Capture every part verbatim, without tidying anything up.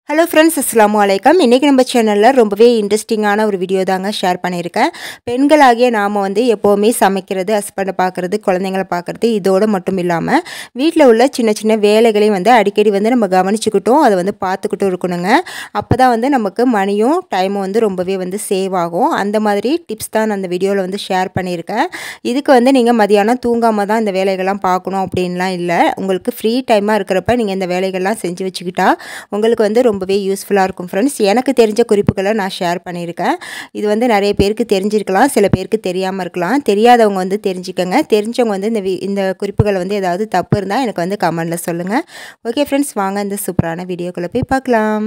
Hello friends, அஸ்ஸலாமு அலைக்கும். இன்றைக்கி நம்ம சேனலில் ரொம்பவே இன்ட்ரெஸ்டிங்கான ஒரு வீடியோ தாங்க ஷேர் பண்ணியிருக்கேன். பெண்களாகிய நாம் வந்து எப்போவுமே சமைக்கிறது, ஹஸ்பண்டை பார்க்குறது, குழந்தைங்கள பார்க்குறது இதோடு மட்டும் இல்லாமல் வீட்டில் உள்ள சின்ன சின்ன வேலைகளையும் வந்து அடிக்கடி வந்து நம்ம கவனிச்சுக்கிட்டும் அதை வந்து பார்த்துக்கிட்டும் இருக்கணுங்க. அப்போ தான் வந்து நமக்கு மணியும் டைமும் வந்து ரொம்பவே வந்து சேவ் ஆகும். அந்த மாதிரி டிப்ஸ் தான் நான் அந்த வீடியோவில் வந்து ஷேர் பண்ணியிருக்கேன். இதுக்கு வந்து நீங்கள் மதியானம் தூங்காமல் தான் இந்த வேலைகள்லாம் பார்க்கணும் அப்படின்லாம் இல்லை. உங்களுக்கு ஃப்ரீ டைமாக இருக்கிறப்ப நீங்கள் இந்த வேலைகள்லாம் செஞ்சு வச்சுக்கிட்டா உங்களுக்கு வந்து ரொம்ப ரொம்பவே யூஸ்ஃபுல்லாக இருக்கும் ஃப்ரெண்ட்ஸ். எனக்கு தெரிஞ்ச குறிப்புகளை நான் ஷேர் பண்ணியிருக்கேன். இது வந்து நிறைய பேருக்கு தெரிஞ்சிருக்கலாம், சில பேருக்கு தெரியாமல் இருக்கலாம். தெரியாதவங்க வந்து தெரிஞ்சுக்கங்க. தெரிஞ்சவங்க வந்து இந்த இந்த குறிப்புகளை வந்து ஏதாவது தப்பு இருந்தால் எனக்கு வந்து கமெண்டில் சொல்லுங்கள். ஓகே ஃப்ரெண்ட்ஸ், வாங்க இந்த சூப்பரான வீடியோக்குள்ளே போய் பார்க்கலாம்.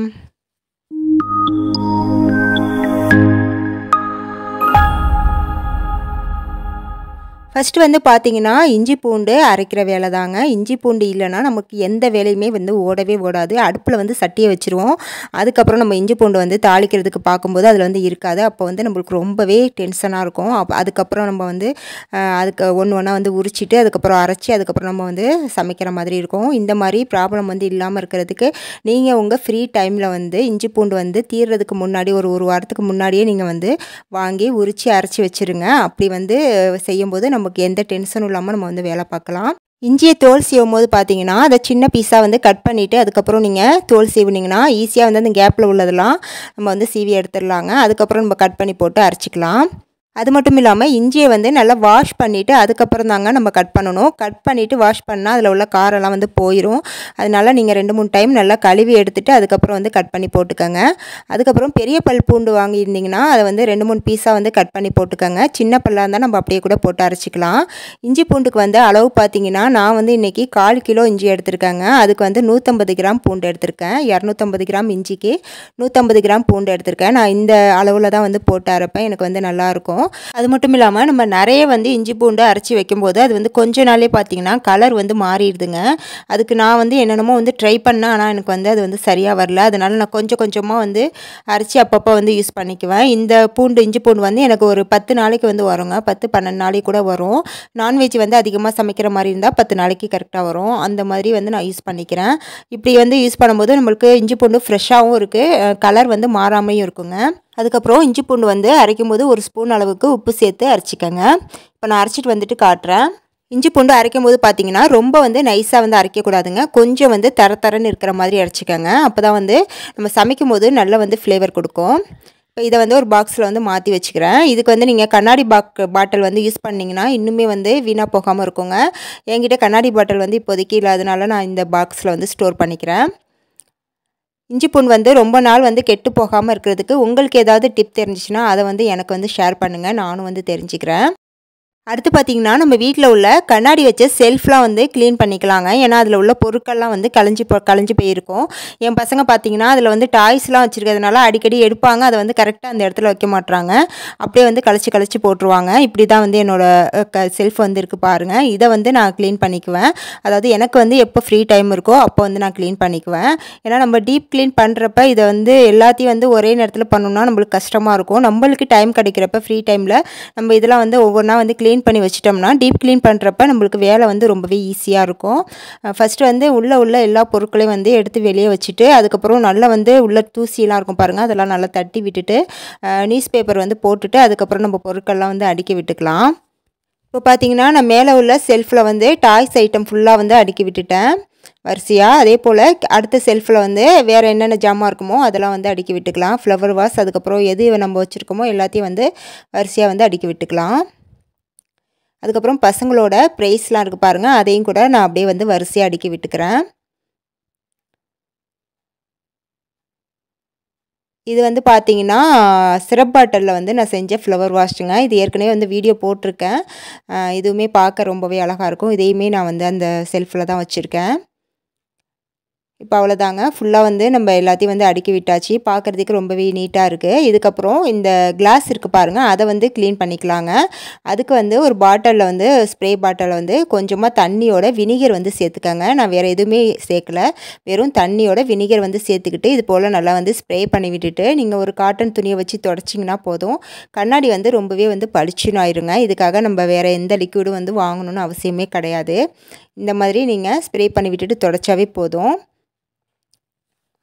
ஃபஸ்ட்டு வந்து பார்த்திங்கன்னா, இஞ்சி பூண்டு அரைக்கிற வேலை தாங்க. இஞ்சி பூண்டு இல்லைன்னா நமக்கு எந்த வேலையுமே வந்து ஓடவே ஓடாது. அடுப்பில் வந்து சட்டியை வச்சுருவோம். அதுக்கப்புறம் நம்ம இஞ்சி பூண்டு வந்து தாளிக்கிறதுக்கு பார்க்கும்போது அதில் வந்து இருக்காது. அப்போ வந்து நம்மளுக்கு ரொம்பவே டென்ஷனாக இருக்கும். அப் அதுக்கப்புறம் நம்ம வந்து அதுக்கு ஒன்று ஒன்றா வந்து உரிச்சிட்டு அதுக்கப்புறம் அரைச்சி அதுக்கப்புறம் நம்ம வந்து சமைக்கிற மாதிரி இருக்கும். இந்த மாதிரி ப்ராப்ளம் வந்து இல்லாமல் இருக்கிறதுக்கு நீங்கள் உங்கள் ஃப்ரீ டைமில் வந்து இஞ்சி பூண்டு வந்து தீர்றதுக்கு முன்னாடி ஒரு ஒரு வாரத்துக்கு முன்னாடியே நீங்கள் வந்து வாங்கி உரித்து அரைச்சி வச்சுருங்க. அப்படி வந்து செய்யும்போது நம்ம நமக்கு எந்த டென்ஷனும் இல்லாமல் நம்ம வந்து வேலை பார்க்கலாம். இஞ்சியை தோல் சீவும் போது பார்த்தீங்கன்னா அதை சின்ன பீஸாக வந்து கட் பண்ணிவிட்டு அதுக்கப்புறம் நீங்கள் தோல் சீவுனீங்கன்னா ஈஸியாக வந்து அந்த கேப்பில் உள்ளதெல்லாம் நம்ம வந்து சீவி எடுத்துடலாங்க. அதுக்கப்புறம் நம்ம கட் பண்ணி போட்டு அரைச்சிக்கலாம். அது மட்டும் இல்லாமல் இஞ்சியை வந்து நல்லா வாஷ் பண்ணிவிட்டு அதுக்கப்புறம் தாங்க நம்ம கட் பண்ணணும். கட் பண்ணிவிட்டு வாஷ் பண்ணால் அதில் உள்ள காரெல்லாம் வந்து போயிடும். அதனால் நீங்கள் ரெண்டு மூணு டைம் நல்லா கழுவி எடுத்துகிட்டு அதுக்கப்புறம் வந்து கட் பண்ணி போட்டுக்கோங்க. அதுக்கப்புறம் பெரிய பல் பூண்டு வாங்கியிருந்தீங்கன்னா அதை வந்து ரெண்டு மூணு பீஸாக வந்து கட் பண்ணி போட்டுக்கோங்க. சின்ன பல்லாக இருந்தால் நம்ம அப்படியே கூட போட்டு அரைச்சிக்கலாம். இஞ்சி பூண்டுக்கு வந்து அளவு பார்த்தீங்கன்னா நான் வந்து இன்றைக்கி கால் கிலோ இஞ்சி எடுத்திருக்கேங்க. அதுக்கு வந்து நூற்றம்பது கிராம் பூண்டு எடுத்திருக்கேன். இரநூத்தம்பது கிராம் இஞ்சிக்கு நூற்றம்பது கிராம் பூண்டு எடுத்திருக்கேன். நான் இந்த அளவில் தான் வந்து போட்டு அரைப்பேன். எனக்கு வந்து நல்லாயிருக்கும். அது மட்டும் இல்லாமல் நம்ம நிறைய வந்து இஞ்சி பூண்டு அரைச்சி வைக்கும்போது அது வந்து கொஞ்ச நாளே பார்த்தீங்கன்னா கலர் வந்து மாறிடுதுங்க. அதுக்கு நான் வந்து என்னென்னமோ வந்து ட்ரை பண்ணேன். ஆனால் எனக்கு வந்து அது வந்து சரியாக வரல. அதனால் நான் கொஞ்சம் கொஞ்சமாக வந்து அரைச்சி அப்பப்போ வந்து யூஸ் பண்ணிக்குவேன். இந்த பூண்டு இஞ்சி பூண்டு வந்து எனக்கு ஒரு பத்து நாளைக்கு வந்து வருங்க. பத்து பன்னெண்டு நாளைக்கு கூட வரும். நான்வெஜ் வந்து அதிகமாக சமைக்கிற மாதிரி இருந்தால் பத்து நாளைக்கு கரெக்டாக வரும். அந்த மாதிரி வந்து நான் யூஸ் பண்ணிக்கிறேன். இப்படி வந்து யூஸ் பண்ணும்போது நம்மளுக்கு இஞ்சி பூண்டு ஃப்ரெஷ்ஷாகவும் இருக்குது, கலர் வந்து மாறாமையும் இருக்குங்க. அதுக்கப்புறம் இஞ்சி பூண்டு வந்து அரைக்கும் போது ஒரு ஸ்பூன் அளவுக்கு உப்பு சேர்த்து அரைச்சிக்கோங்க. இப்போ நான் அரைச்சிட்டு வந்துட்டு காட்டுறேன். இஞ்சி பூண்டு அரைக்கும் போது பார்த்தீங்கன்னா ரொம்ப வந்து நைஸாக வந்து அரைக்கக்கூடாதுங்க. கொஞ்சம் வந்து தர தரன்னு இருக்கிற மாதிரி அரைச்சிக்கோங்க. அப்போ தான் வந்து நம்ம சமைக்கும் போது நல்லா வந்து ஃப்ளேவர் கொடுக்கும். இப்போ இதை வந்து ஒரு பாக்ஸில் வந்து மாற்றி வச்சுக்கிறேன். இதுக்கு வந்து நீங்கள் கண்ணாடி பாக் பாட்டில் வந்து யூஸ் பண்ணிங்கன்னா இன்னுமே வந்து வீணாக போகாமல் இருக்குங்க. என்கிட்ட கண்ணாடி பாட்டில் வந்து இப்போதைக்கு இல்லாதனால நான் இந்த பாக்ஸில் வந்து ஸ்டோர் பண்ணிக்கிறேன். இஞ்சி பூண்டு வந்து ரொம்ப நாள் வந்து கெட்டு போகாமல் இருக்கிறதுக்கு உங்களுக்கு ஏதாவது டிப் தெரிஞ்சிச்சுன்னா அதை வந்து எனக்கு வந்து ஷேர் பண்ணுங்கள், நானும் வந்து தெரிஞ்சுக்கிறேன். அடுத்து பார்த்திங்கன்னா நம்ம வீட்டில் உள்ள கண்ணாடி வச்ச செல்ஃப்லாம் வந்து க்ளீன் பண்ணிக்கலாங்க. ஏன்னா அதில் உள்ள பொருட்கள்லாம் வந்து கலைஞ்சி போ கலைஞ்சி போயிருக்கும். என் பசங்க பார்த்திங்கன்னா அதில் வந்து டாய்ஸ்லாம் வச்சுருக்கிறதுனால அடிக்கடி எடுப்பாங்க, அதை வந்து கரெக்டாக அந்த இடத்துல வைக்க மாட்றாங்க. அப்படியே வந்து கழிச்சு கழிச்சு போட்டுருவாங்க. இப்படி தான் வந்து என்னோடய க செல்ஃப் வந்து இருக்குது பாருங்கள். இதை வந்து நான் க்ளீன் பண்ணிக்குவேன். அதாவது எனக்கு வந்து எப்போ ஃப்ரீ டைம் இருக்கோ அப்போ வந்து நான் க்ளீன் பண்ணிக்குவேன். ஏன்னா நம்ம டீப் க்ளீன் பண்ணுறப்ப இதை வந்து எல்லாத்தையும் வந்து ஒரே நேரத்தில் பண்ணணும்னா நம்மளுக்கு கஷ்டமாக இருக்கும். நம்மளுக்கு டைம் கிடைக்கிறப்ப ஃப்ரீ டைமில் நம்ம இதெல்லாம் வந்து ஒவ்வொன்றா வந்து க்ளீன் பண்ணி வச்சிட்டோம்னா டீப் க்ளீன் பண்ணுறப்ப நம்மளுக்கு வேலை வந்து ரொம்பவே ஈஸியாக இருக்கும். ஃபஸ்ட்டு வந்து உள்ளே உள்ள எல்லா பொருட்களையும் வந்து எடுத்து வெளியே வச்சுட்டு அதுக்கப்புறம் நல்லா வந்து உள்ள தூசியெல்லாம் இருக்கும் பாருங்கள், அதெல்லாம் நல்லா தட்டி விட்டுட்டு நியூஸ் பேப்பர் வந்து போட்டுட்டு அதுக்கப்புறம் நம்ம பொருட்கள்லாம் வந்து அடுக்கி விட்டுக்கலாம். இப்போ பார்த்தீங்கன்னா நான் மேலே உள்ள செல்ஃபில் வந்து டாய்ஸ் ஐட்டம் ஃபுல்லாக வந்து அடுக்கி விட்டுட்டேன் வரிசையாக. அதே போல் அடுத்த செல்ஃபில் வந்து வேறு என்னென்ன ஜாமான் இருக்குமோ அதெல்லாம் வந்து அடுக்கி விட்டுக்கலாம். ஃப்ளவர் வாஸ் அதுக்கப்புறம் எது நம்ம வச்சுருக்கோமோ எல்லாத்தையும் வந்து வரிசையாக வந்து அடுக்கி விட்டுக்கலாம். அதுக்கப்புறம் பசங்களோட ப்ரைஸ்லாம் இருக்குது பாருங்கள், அதையும் கூட நான் அப்படியே வந்து வரிசையாக அடுக்கி விட்டுக்கிறேன். இது வந்து பார்த்தீங்கன்னா சிரப் பாட்டிலில் வந்து நான் செஞ்ச ஃப்ளவர் வாஷுங்க. இது ஏற்கனவே வந்து வீடியோ போட்டிருக்கேன். இதுவுமே பார்க்க ரொம்பவே அழகாக இருக்கும். இதையுமே நான் வந்து அந்த செல்ஃபில் தான் வச்சுருக்கேன். இப்போ அவ்வளோதாங்க, ஃபுல்லாக வந்து நம்ம எல்லாத்தையும் வந்து அடுக்கி விட்டாச்சு. பார்க்குறதுக்கு ரொம்பவே நீட்டாக இருக்குது. இதுக்கப்புறம் இந்த கிளாஸ் இருக்குது பாருங்கள், அதை வந்து க்ளீன் பண்ணிக்கலாங்க. அதுக்கு வந்து ஒரு பாட்டிலில் வந்து ஸ்ப்ரே பாட்டிலில் வந்து கொஞ்சமாக தண்ணியோட வினிகர் வந்து சேர்த்துக்கங்க. நான் வேறு எதுவுமே சேர்க்கலை, வெறும் தண்ணியோட வினிகர் வந்து சேர்த்துக்கிட்டு இது போல் நல்லா வந்து ஸ்ப்ரே பண்ணி விட்டுட்டு நீங்கள் ஒரு காட்டன் துணியை வச்சு தொடச்சிங்கன்னா போதும். கண்ணாடி வந்து ரொம்பவே வந்து பளிச்சுன்னு ஆயிருங்க. இதுக்காக நம்ம வேறு எந்த லிக்விடும் வந்து வாங்கணும்னு அவசியமே கிடையாது. இந்த மாதிரி நீங்கள் ஸ்ப்ரே பண்ணி விட்டுட்டு தொடச்சாவே போதும்.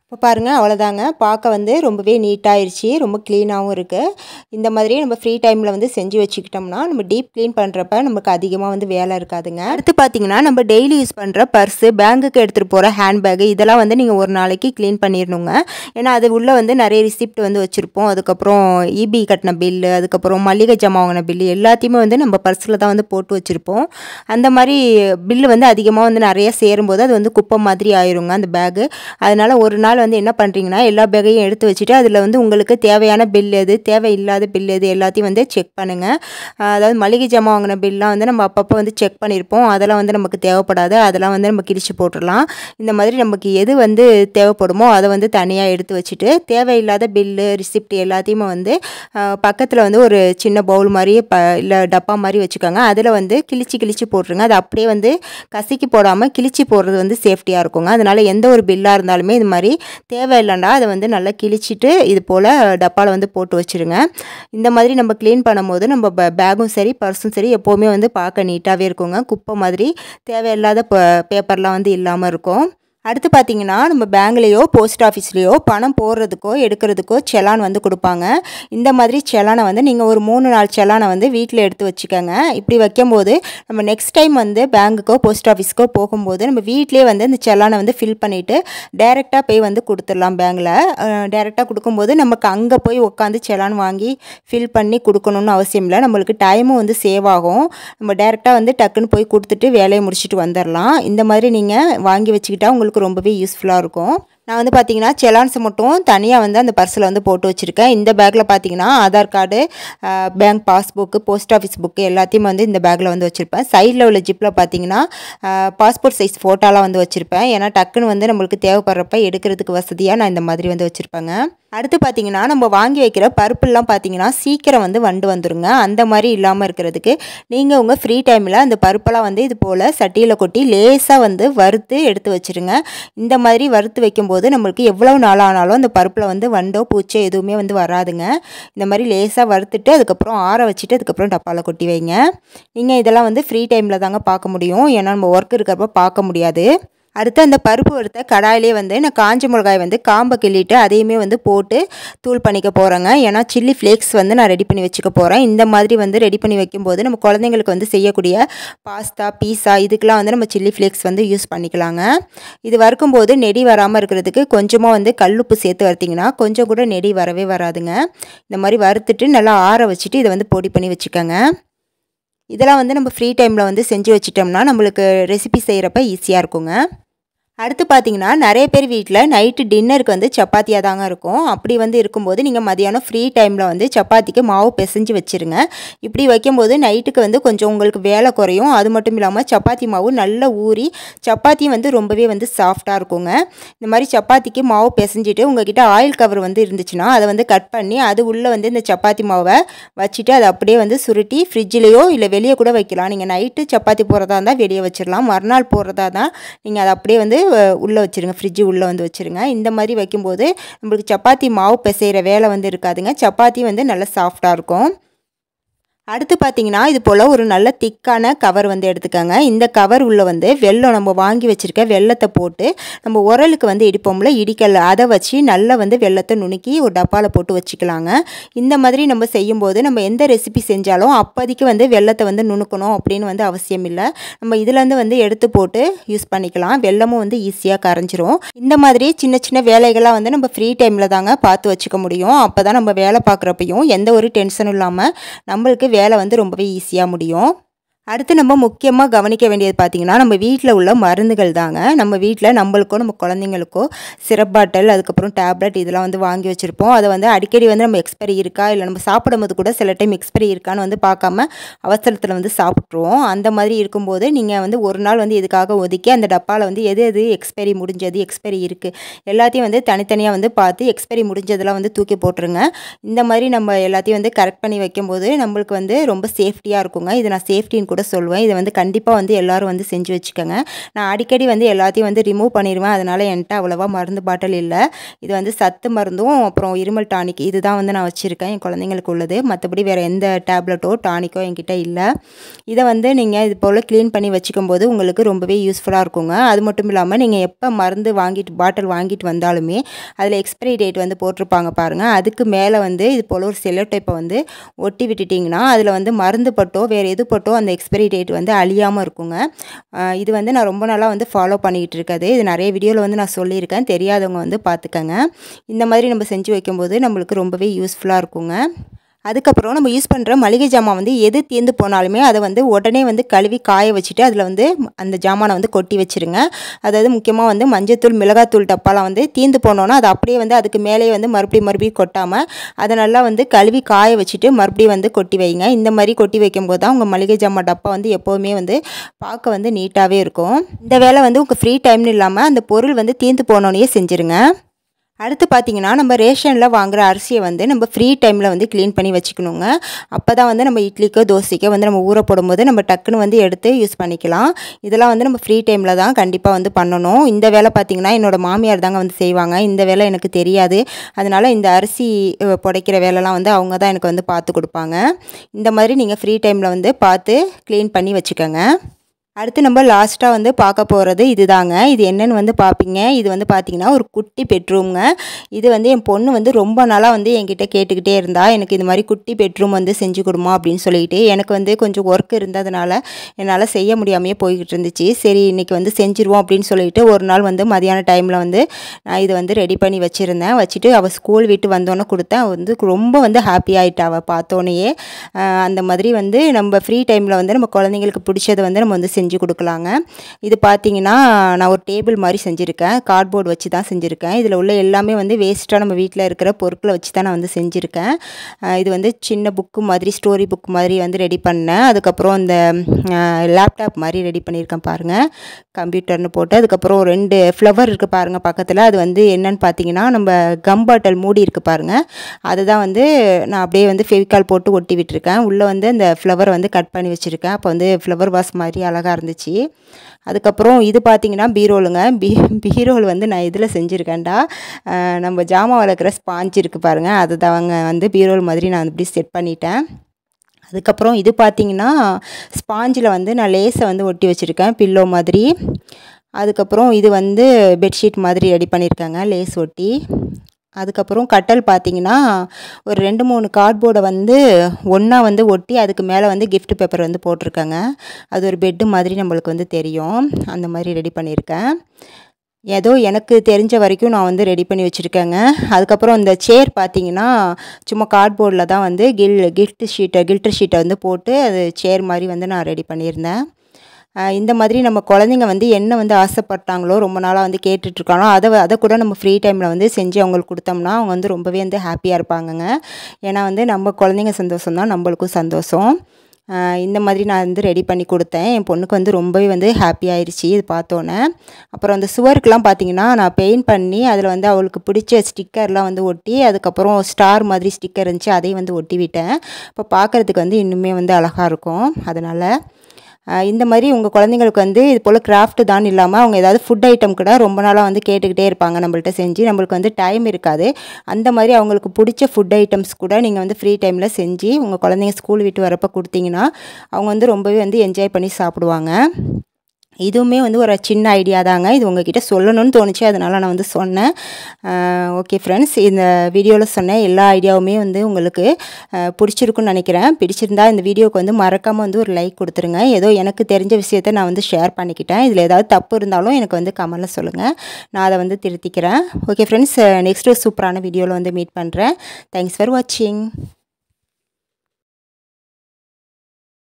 இப்போ பாருங்கள், அவ்வளோதாங்க. பார்க்க வந்து ரொம்பவே நீட்டாகிருச்சு, ரொம்ப க்ளீனாகவும் இருக்குது. இந்த மாதிரி நம்ம ஃப்ரீ டைமில் வந்து செஞ்சு வச்சுக்கிட்டோம்னா நம்ம டீப் க்ளீன் பண்ணுறப்ப நமக்கு அதிகமாக வந்து வேலை இருக்காதுங்க. அடுத்து பார்த்தீங்கன்னா, நம்ம டெய்லி யூஸ் பண்ணுற பர்ஸு, பேங்குக்கு எடுத்துகிட்டு போகிற ஹேண்ட்பேகு இதெல்லாம் வந்து நீங்கள் ஒரு நாளைக்கு க்ளீன் பண்ணிடணுங்க. ஏன்னா அது உள்ளே வந்து நிறைய ரிசிப்ட் வந்து வச்சுருப்போம். அதுக்கப்புறம் இபி கட்டின பில்லு, அதுக்கப்புறம் மளிகை ஜாமான் வாங்கின பில்லு எல்லாத்தையுமே வந்து நம்ம பர்ஸில் தான் வந்து போட்டு வச்சுருப்போம். அந்த மாதிரி பில்லு வந்து அதிகமாக வந்து நிறைய சேரும்போது அது வந்து குப்பை மாதிரி ஆயிருங்க அந்த பேகு. அதனால் ஒரு நாள் வந்து என்ன பண்ணுறீங்கன்னா, எல்லா பேக்கையும் எடுத்து வச்சுட்டு அதில் வந்து உங்களுக்கு தேவையான பில் எது, தேவையில்லாத பில் எது எல்லாத்தையும் வந்து செக் பண்ணுங்கள். அதாவது மளிகை ஜாமான் வாங்கின பில்லாம் வந்து நம்ம அப்பப்போ வந்து செக் பண்ணியிருப்போம். அதெல்லாம் வந்து நமக்கு தேவைப்படாது, அதெல்லாம் வந்து நம்ம கிழிச்சு போட்டுடலாம். இந்த மாதிரி நமக்கு எது வந்து தேவைப்படுமோ அதை வந்து தனியாக எடுத்து வச்சுட்டு, தேவையில்லாத பில்லு, ரிசிப்ட் எல்லாத்தையுமே வந்து பக்கத்தில் வந்து ஒரு சின்ன பவுல் மாதிரி ப இல்லை டப்பா மாதிரி வச்சுக்கோங்க. அதில் வந்து கிழிச்சு கிழிச்சு போட்டுருங்க. அது அப்படியே வந்து கசக்கி போடாமல் கிழிச்சு போடுறது வந்து சேஃப்டியாக இருக்குங்க. அதனால் எந்த ஒரு பில்லாக இருந்தாலுமே இது மாதிரி தேவையில்லைண்டா அதை வந்து நல்லா கிழிச்சிட்டு இது போல் டப்பாவில் வந்து போட்டு வச்சுருங்க. இந்த மாதிரி நம்ம க்ளீன் பண்ணும்போது நம்ம ப பேகும் சரி பர்ஸும் சரி எப்போவுமே வந்து பார்க்க நீட்டாகவே இருக்குங்க. குப்பை மாதிரி தேவையில்லாத ப பேப்பர்லாம் வந்து இல்லாமல் இருக்கும். அடுத்து பார்த்தீங்கன்னா, நம்ம பேங்க்லேயோ போஸ்ட் ஆஃபீஸ்லேயோ பணம் போடுறதுக்கோ எடுக்கிறதுக்கோ செலான் வந்து கொடுப்பாங்க. இந்த மாதிரி செலானை வந்து நீங்கள் ஒரு மூணு நாலு செலானை வந்து வீட்டில் எடுத்து வச்சுக்கோங்க. இப்படி வைக்கும்போது நம்ம நெக்ஸ்ட் டைம் வந்து பேங்க்குக்கோ போஸ்ட் ஆஃபீஸ்க்கோ போகும்போது நம்ம வீட்டிலே வந்து இந்த செலானை வந்து ஃபில் பண்ணிவிட்டு டைரெக்டாக போய் வந்து கொடுத்துடலாம். பேங்கில் டைரெக்டாக கொடுக்கும்போது நமக்கு அங்கே போய் உட்காந்து செலான் வாங்கி ஃபில் பண்ணி கொடுக்கணுன்னு அவசியம் இல்லை. நம்மளுக்கு டைமும் வந்து சேவ் ஆகும். நம்ம டைரெக்டாக வந்து டக்குன்னு போய் கொடுத்துட்டு வேலையை முடிச்சுட்டு வந்துடலாம். இந்த மாதிரி நீங்கள் வாங்கி வச்சுக்கிட்டா உங்களுக்கு ரொம்பவே யூஸ்ஃபுல்லாக இருக்கும். நான் வந்து பார்த்தீங்கன்னா செலான்ஸை மட்டும் தனியாக வந்து அந்த பர்ஸில் வந்து போட்டு வச்சுருக்கேன். இந்த பேக்கில் பார்த்தீங்கன்னா Aadhaar card, bank passbook, post office book எல்லாத்தையும் வந்து இந்த பேக்கில் வந்து வச்சுருப்பேன். சைடில் உள்ள ஜிப்பில் பார்த்தீங்கன்னா பாஸ்போர்ட் சைஸ் ஃபோட்டோலாம் வந்து வச்சுருப்பேன். ஏன்னா டக்குன்னு வந்து நம்மளுக்கு தேவைப்படுறப்ப எடுக்கிறதுக்கு வசதியாக நான் இந்த மாதிரி வந்து வச்சுருப்பேங்க. அடுத்து பார்த்தீங்கன்னா, நம்ம வாங்கி வைக்கிற பருப்புலாம் பார்த்தீங்கன்னா சீக்கிரம் வந்து வண்டு வந்துருங்க. அந்த மாதிரி இல்லாமல் இருக்கிறதுக்கு நீங்கள் உங்கள் ஃப்ரீ டைமில் அந்த பருப்பெல்லாம் வந்து இது போல் சட்டியில் கொட்டி லேசாக வந்து வறுத்து எடுத்து வச்சுருங்க. இந்த மாதிரி வறுத்து வைக்கும்போது நம்மளுக்கு எவ்வளோ நாள் ஆனாலும் அந்த பருப்பில் வந்து வண்டோ பூச்சோ எதுவுமே வந்து வராதுங்க. இந்த மாதிரி லேசாக வறுத்துட்டு அதுக்கப்புறம் ஆற வச்சுட்டு அதுக்கப்புறம் டப்பாவில் கொட்டி வைங்க. நீங்கள் இதெல்லாம் வந்து ஃப்ரீ டைமில் தாங்க பார்க்க முடியும். ஏன்னா நம்ம ஒர்க் இருக்கிறப்ப பார்க்க முடியாது. அடுத்து அந்த பருப்பு வறுத்த கடாயிலே வந்து நான் காஞ்ச மிளகாய் வந்து காம்பை கிள்ளிட்டு அதையுமே வந்து போட்டு தூள் பண்ணிக்க போகிறேங்க. ஏன்னா சில்லி ஃப்ளேக்ஸ் வந்து நான் ரெடி பண்ணி வச்சுக்க போகிறேன். இந்த மாதிரி வந்து ரெடி பண்ணி வைக்கும்போது நம்ம குழந்தைங்களுக்கு வந்து செய்யக்கூடிய பாஸ்தா, பீஸா இதுக்கெலாம் வந்து நம்ம சில்லி ஃப்ளேக்ஸ் வந்து யூஸ் பண்ணிக்கலாங்க. இது வறுக்கும்போது நெடி வராமல் இருக்கிறதுக்கு கொஞ்சமாக வந்து கல்லுப்பு சேர்த்து வறுத்திங்கன்னா கொஞ்சம் கூட நெடி வரவே வராதுங்க. இந்த மாதிரி வறுத்துட்டு நல்லா ஆற வச்சுட்டு இதை வந்து பொடி பண்ணி வச்சுக்கோங்க. இதெல்லாம் வந்து நம்ம ஃப்ரீ டைமில் வந்து செஞ்சு வச்சிட்டோம்னா நம்மளுக்கு ரெசிபி செய்கிறப்ப ஈஸியாக இருக்குங்க. அடுத்து பார்த்தீங்கன்னா, நிறைய பேர் வீட்டில் நைட்டு டின்னருக்கு வந்து சப்பாத்தியாக தாங்க இருக்கும். அப்படி வந்து இருக்கும்போது நீங்கள் மதியானம் ஃப்ரீ டைமில் வந்து சப்பாத்திக்கு மாவு பிசைஞ்சு வச்சுருங்க. இப்படி வைக்கும்போது நைட்டுக்கு வந்து கொஞ்சம் உங்களுக்கு வேலை குறையும். அது மட்டும் இல்லாமல் சப்பாத்தி மாவு நல்லா ஊறி சப்பாத்தியும் வந்து ரொம்பவே வந்து சாஃப்டாக இருக்குங்க. இந்த மாதிரி சப்பாத்திக்கு மாவு பிசைஞ்சிட்டு உங்கள்கிட்ட ஆயில் கவர் வந்து இருந்துச்சுன்னா அதை வந்து கட் பண்ணி அது உள்ளே வந்து இந்த சப்பாத்தி மாவை வச்சுட்டு அதை அப்படியே வந்து சுருட்டி ஃப்ரிட்ஜிலேயோ இல்லை வெளியே கூட வைக்கலாம். நீங்கள் நைட்டு சப்பாத்தி போடுறதா இருந்தால் வெளியே வச்சிடலாம். மறுநாள் போடுறதா தான் நீங்கள் அதை அப்படியே வந்து உள்ளே வச்சுருங்க, ஃப்ரிட்ஜு உள்ளே வந்து வச்சுருங்க. இந்த மாதிரி வைக்கும்போது நம்மளுக்கு சப்பாத்தி மாவு பிசைகிற வேலை வந்து இருக்காதுங்க. சப்பாத்தி வந்து நல்லா சாஃப்டாக இருக்கும். அடுத்து பார்த்தீங்கன்னா, இது போல் ஒரு நல்ல திக்கான கவர் வந்து எடுத்துக்கோங்க. இந்த கவர் உள்ளே வந்து வெல்லம் நம்ம வாங்கி வச்சுருக்க வெல்லத்தை போட்டு நம்ம உரலுக்கு வந்து இடிப்போம்ல இடிக்கல்ல அதை வச்சு நல்லா வந்து வெல்லத்தை நுணுக்கி ஒரு டப்பாவில் போட்டு வச்சுக்கலாங்க. இந்த மாதிரி நம்ம செய்யும்போது நம்ம எந்த ரெசிபி செஞ்சாலும் அப்போதைக்கு வந்து வெல்லத்தை வந்து நுணுக்கணும் அப்படின்னு வந்து அவசியம் இல்லை. நம்ம இதுலேருந்து வந்து எடுத்து போட்டு யூஸ் பண்ணிக்கலாம். வெல்லமும் வந்து ஈஸியாக கரைஞ்சிரும். இந்த மாதிரி சின்ன சின்ன வேலைகள்லாம் வந்து நம்ம ஃப்ரீ டைமில் தாங்க பார்த்து வச்சுக்க முடியும். அப்போ தான் நம்ம வேலை பார்க்குறப்பையும் எந்த ஒரு டென்ஷனும் இல்லாமல் நம்மளுக்கு வேலை வந்து ரொம்பவே ஈஸியாக முடியும். அடுத்து நம்ம முக்கியமாக கவனிக்க வேண்டியது பார்த்திங்கன்னா, நம்ம வீட்டில் உள்ள மருந்துகள் தாங்க. நம்ம வீட்டில் நம்மளுக்கோ நம்ம குழந்தைங்களுக்கோ சிரப் பாட்டில், அதுக்கப்புறம் டேப்லெட் இதெல்லாம் வந்து வாங்கி வச்சுருப்போம். அதை வந்து அடிக்கடி வந்து நம்ம எக்ஸ்பைரி இருக்கா இல்லை நம்ம சாப்பிடும்போது கூட சில டைம் எக்ஸ்பைரி இருக்கான்னு வந்து பார்க்காம அவசரத்தில் வந்து சாப்பிட்ருவோம். அந்த மாதிரி இருக்கும்போது நீங்கள் வந்து ஒரு நாள் வந்து இதுக்காக ஒதுக்கி அந்த டப்பாவில் வந்து எது எது எக்ஸ்பைரி முடிஞ்சது, எக்ஸ்பைரி இருக்குது எல்லாத்தையும் வந்து தனித்தனியாக வந்து பார்த்து எக்ஸ்பைரி முடிஞ்சதெல்லாம் வந்து தூக்கி போட்டுருங்க. இந்த மாதிரி நம்ம எல்லாத்தையும் வந்து கரெக்ட் பண்ணி வைக்கும்போது நம்மளுக்கு வந்து ரொம்ப சேஃப்டியாக இருக்குங்க. இது நான் சேஃப்டின்னு கூட கூட சொல்லுவேன். இதை வந்து கண்டிப்பாக வந்து எல்லோரும் வந்து செஞ்சு வச்சுக்கோங்க. நான் அடிக்கடி வந்து எல்லாத்தையும் வந்து ரிமூவ் பண்ணிடுவேன். அதனால் என்கிட்ட அவ்வளோவா மருந்து பாட்டில் இல்லை. இது வந்து சத்து மருந்தும் அப்புறம் இருமல் டானிக் இது தான் வந்து நான் வச்சுருக்கேன் என் குழந்தைங்களுக்கு உள்ளது. மற்றபடி வேறு எந்த டேப்லெட்டோ டானிக்கோ என்கிட்ட இல்லை. இதை வந்து நீங்கள் இது போல் க்ளீன் பண்ணி வச்சுக்கும் போது உங்களுக்கு ரொம்பவே யூஸ்ஃபுல்லாக இருக்குங்க. அது மட்டும் இல்லாமல் நீங்கள் எப்போ மருந்து வாங்கிட்டு பாட்டில் வாங்கிட்டு வந்தாலுமே அதில் எக்ஸ்பைரி டேட் வந்து போட்டிருப்பாங்க பாருங்கள். அதுக்கு மேலே வந்து இது போல் ஒரு செல்லோ டேப்பை வந்து ஒட்டி விட்டுட்டிங்கன்னா அதில் வந்து மருந்து பட்டோ வேறு எது பட்டோ அந்த எக்ஸ்பைரி டேட் வந்து அழியாமல் இருக்குங்க. இது வந்து நான் ரொம்ப நாளாக வந்து ஃபாலோ பண்ணிக்கிட்டு இருக்காது. இது நிறைய வீடியோவில் வந்து நான் சொல்லியிருக்கேன். தெரியாதவங்க வந்து பார்த்துக்கங்க. இந்த மாதிரி நம்ம செஞ்சு வைக்கும்போது நம்மளுக்கு ரொம்பவே யூஸ்ஃபுல்லாக இருக்குங்க. அதுக்கப்புறம் நம்ம யூஸ் பண்ணுற மளிகை ஜாமான் வந்து எது தீர்ந்து போனாலுமே அதை வந்து உடனே வந்து கழுவி காய வச்சுட்டு அதில் வந்து அந்த ஜாமானை வந்து கொட்டி வச்சுருங்க. அதாவது முக்கியமாக வந்து மஞ்சத்தூள் மிளகாத்தூள் டப்பாலாம் வந்து தீர்ந்து போனோன்னா அதை அப்படியே வந்து அதுக்கு மேலே வந்து மறுபடியும் மறுபடியும் கொட்டாமல் அதை நல்லா வந்து கழுவி காய வச்சுட்டு மறுபடியும் வந்து கொட்டி வைங்க. இந்த மாதிரி கொட்டி வைக்கும்போது தான் உங்கள் மளிகை ஜாமான் டப்பா வந்து எப்போவுமே வந்து பார்க்க வந்து நீட்டாகவே இருக்கும். இந்த வேலை வந்து உங்கள் ஃப்ரீ டைம்னு இல்லாமல் அந்த பொருள் வந்து தீர்ந்து போனோன்னே செஞ்சுருங்க. அடுத்து பார்த்திங்கன்னா நம்ம ரேஷனில் வாங்குகிற அரிசியை வந்து நம்ம ஃப்ரீ டைமில் வந்து க்ளீன் பண்ணி வச்சுக்கணுங்க. அப்போ தான் வந்து நம்ம இட்லிக்கோ தோசைக்கோ வந்து நம்ம ஊற போடும்போது நம்ம டக்குன்னு வந்து எடுத்து யூஸ் பண்ணிக்கலாம். இதெல்லாம் வந்து நம்ம ஃப்ரீ டைமில் தான் கண்டிப்பாக வந்து பண்ணணும். இந்த வேலை பார்த்திங்கன்னா என்னோடய மாமியார் தாங்க வந்து செய்வாங்க. இந்த வேலை எனக்கு தெரியாது. அதனால் இந்த அரிசி புடைக்கிற வேலைலாம் வந்து அவங்க தான் எனக்கு வந்து பார்த்து கொடுப்பாங்க. இந்த மாதிரி நீங்கள் ஃப்ரீ டைமில் வந்து பார்த்து க்ளீன் பண்ணி வச்சுக்கோங்க. அடுத்து நம்ம லாஸ்ட்டாக வந்து பார்க்க போகிறது இது தாங்க. இது என்னென்னு வந்து பார்ப்பீங்க. இது வந்து பார்த்திங்கன்னா ஒரு குட்டி பெட்ரூம்ங்க. இது வந்து என் பொண்ணு வந்து ரொம்ப நாளாக வந்து என்கிட்ட கேட்டுக்கிட்டே இருந்தா, எனக்கு இது மாதிரி குட்டி பெட்ரூம் வந்து செஞ்சு கொடுமா அப்படின்னு சொல்லிட்டு. எனக்கு வந்து கொஞ்சம் ஒர்க் இருந்ததுனால என்னால் செய்ய முடியாமையே போய்கிட்டு இருந்துச்சு. சரி இன்றைக்கி வந்து செஞ்சுருவோம் அப்படின்னு சொல்லிட்டு ஒரு நாள் வந்து மதியான டைமில் வந்து நான் இதை வந்து ரெடி பண்ணி வச்சுருந்தேன். வச்சுட்டு அவள் ஸ்கூல் விட்டு வந்தோன்னே கொடுத்தேன். வந்து ரொம்ப வந்து ஹாப்பி ஆகிட்டா அவள் பார்த்தோன்னே. அந்த மாதிரி வந்து நம்ம ஃப்ரீ டைமில் வந்து நம்ம குழந்தைங்களுக்கு பிடிச்சதை வந்து நம்ம வந்து செஞ்சு கொடுக்கலாங்க. இது பார்த்தீங்கன்னா நான் ஒரு டேபிள் மாதிரி செஞ்சுருக்கேன். கார்ட்போர்டு வச்சு தான் செஞ்சுருக்கேன். இதில் உள்ள எல்லாமே வந்து வேஸ்ட்டாக நம்ம வீட்டில் இருக்கிற பொருட்களை வச்சு தான் நான் வந்து செஞ்சுருக்கேன். இது வந்து சின்ன புக்கு மாதிரி ஸ்டோரி புக் மாதிரி வந்து ரெடி பண்ணேன். அதுக்கப்புறம் இந்த லேப்டாப் மாதிரி ரெடி பண்ணியிருக்கேன் பாருங்கள். கம்ப்யூட்டர்னு போட்டு அதுக்கப்புறம் ரெண்டு ஃப்ளவர் இருக்குது பாருங்கள் பக்கத்தில். அது வந்து என்னென்னு பார்த்தீங்கன்னா நம்ம கம் பாட்டில் மூடி இருக்குது பாருங்கள். அதை தான் வந்து நான் அப்படியே வந்து ஃபெவிகால் போட்டு ஒட்டி விட்டுருக்கேன். உள்ளே வந்து அந்த ஃப்ளவர் வந்து கட் பண்ணி வச்சுருக்கேன். அப்போ வந்து ஃப்ளவர் வாஸ் மாதிரி அழகாக இருந்துச்சு. அதுக்கப்புறம் இது பார்த்திங்கன்னா பீரோலுங்க. பீ பீரோல் வந்து நான் இதில் செஞ்சுருக்கேன்டா. நம்ம ஜாமான் வளர்க்குற ஸ்பாஞ்ச் இருக்குது பாருங்கள். அது தாங்க வந்து பீரோல் மாதிரி நான் இப்படி செட் பண்ணிட்டேன். அதுக்கப்புறம் இது பார்த்திங்கன்னா ஸ்பாஞ்சில் வந்து நான் லேஸை வந்து ஒட்டி வச்சுருக்கேன் பில்லோ மாதிரி. அதுக்கப்புறம் இது வந்து பெட்ஷீட் மாதிரி ரெடி பண்ணியிருக்கேங்க லேஸ் ஒட்டி. அதுக்கப்புறம் கட்டல் பார்த்திங்கன்னா ஒரு ரெண்டு மூணு கார்ட்போர்டை வந்து ஒன்றா வந்து ஒட்டி அதுக்கு மேலே வந்து கிஃப்ட் பேப்பர் வந்து போட்டிருக்கேங்க. அது ஒரு பெட்டு மாதிரி நம்மளுக்கு வந்து தெரியும். அந்த மாதிரி ரெடி பண்ணியிருக்கேன். ஏதோ எனக்கு தெரிஞ்ச வரைக்கும் நான் வந்து ரெடி பண்ணி வச்சுருக்கேங்க. அதுக்கப்புறம் இந்த சேர் பார்த்திங்கன்னா சும்மா கார்ட்போர்டில் தான் வந்து கில் கிஃப்ட் ஷீட்டை கில்டர் ஷீட்டை வந்து போட்டு அது சேர் மாதிரி வந்து நான் ரெடி பண்ணியிருந்தேன். இந்த மாதிரி நம்ம குழந்தைங்க வந்து என்ன வந்து ஆசைப்பட்டாங்களோ ரொம்ப நாளாக வந்து கேட்டுட்ருக்காங்களோ அதை அதை கூட நம்ம ஃப்ரீ டைமில் வந்து செஞ்சு அவங்களுக்கு கொடுத்தோம்னா அவங்க வந்து ரொம்பவே வந்து ஹாப்பியாக இருப்பாங்கங்க. ஏன்னா வந்து நம்ம குழந்தைங்க சந்தோஷம் தான் நம்மளுக்கும் சந்தோஷம். இந்த மாதிரி நான் வந்து ரெடி பண்ணி கொடுத்தேன். என் பொண்ணுக்கு வந்து ரொம்பவே வந்து ஹாப்பி ஆயிடுச்சு இது பார்த்தோன்னே. அப்புறம் அந்த சுவருக்கெலாம் பார்த்திங்கன்னா நான் பெயிண்ட் பண்ணி அதில் வந்து அவளுக்கு பிடிச்ச ஸ்டிக்கர்லாம் வந்து ஒட்டி அதுக்கப்புறம் ஸ்டார் மாதிரி ஸ்டிக்கர் இருந்துச்சு அதையும் வந்து ஒட்டி விட்டேன். இப்போ பார்க்குறதுக்கு வந்து இன்னுமே வந்து அழகாக இருக்கும். அதனால் இந்த மாதிரி உங்கள் குழந்தைங்களுக்கு வந்து இது போல் கிராஃப்ட் தான் இல்லாமல் அவங்க ஏதாவது ஃபுட் ஐட்டம் கூட ரொம்ப நாளாக வந்து கேட்டுக்கிட்டே இருப்பாங்க நம்மள்ட்ட செஞ்சு. நம்மளுக்கு வந்து டைம் இருக்காது. அந்த மாதிரி அவங்களுக்கு பிடிச்ச ஃபுட் ஐட்டம்ஸ் கூட நீங்கள் வந்து ஃப்ரீ டைமில் செஞ்சு உங்கள் குழந்தைங்க ஸ்கூல் விட்டு வரப்போ கொடுத்தீங்கன்னா அவங்க வந்து ரொம்பவே வந்து என்ஜாய் பண்ணி சாப்பிடுவாங்க. இதுவுமே வந்து ஒரு சின்ன ஐடியா தாங்க. இது உங்ககிட்ட சொல்லணும்னு தோணுச்சு அதனால் நான் வந்து சொன்னேன். ஓகே ஃப்ரெண்ட்ஸ், இந்த வீடியோவில் சொன்ன எல்லா ஐடியாவுமே வந்து உங்களுக்கு பிடிச்சிருக்குன்னு நினைக்கிறேன். பிடிச்சிருந்தா இந்த வீடியோவுக்கு வந்து மறக்காமல் வந்து ஒரு லைக் கொடுத்துருங்க. ஏதோ எனக்கு தெரிஞ்ச விஷயத்தை நான் வந்து ஷேர் பண்ணிக்கிட்டேன். இதில் ஏதாவது தப்பு இருந்தாலும் எனக்கு வந்து கமெண்ட்டில் சொல்லுங்கள். நான் அதை வந்து திருத்திக்கிறேன். ஓகே ஃப்ரெண்ட்ஸ், நெக்ஸ்ட்டு சூப்பரான வீடியோவில் வந்து மீட் பண்ணுறேன். தேங்க்ஸ் ஃபார் வாட்சிங்.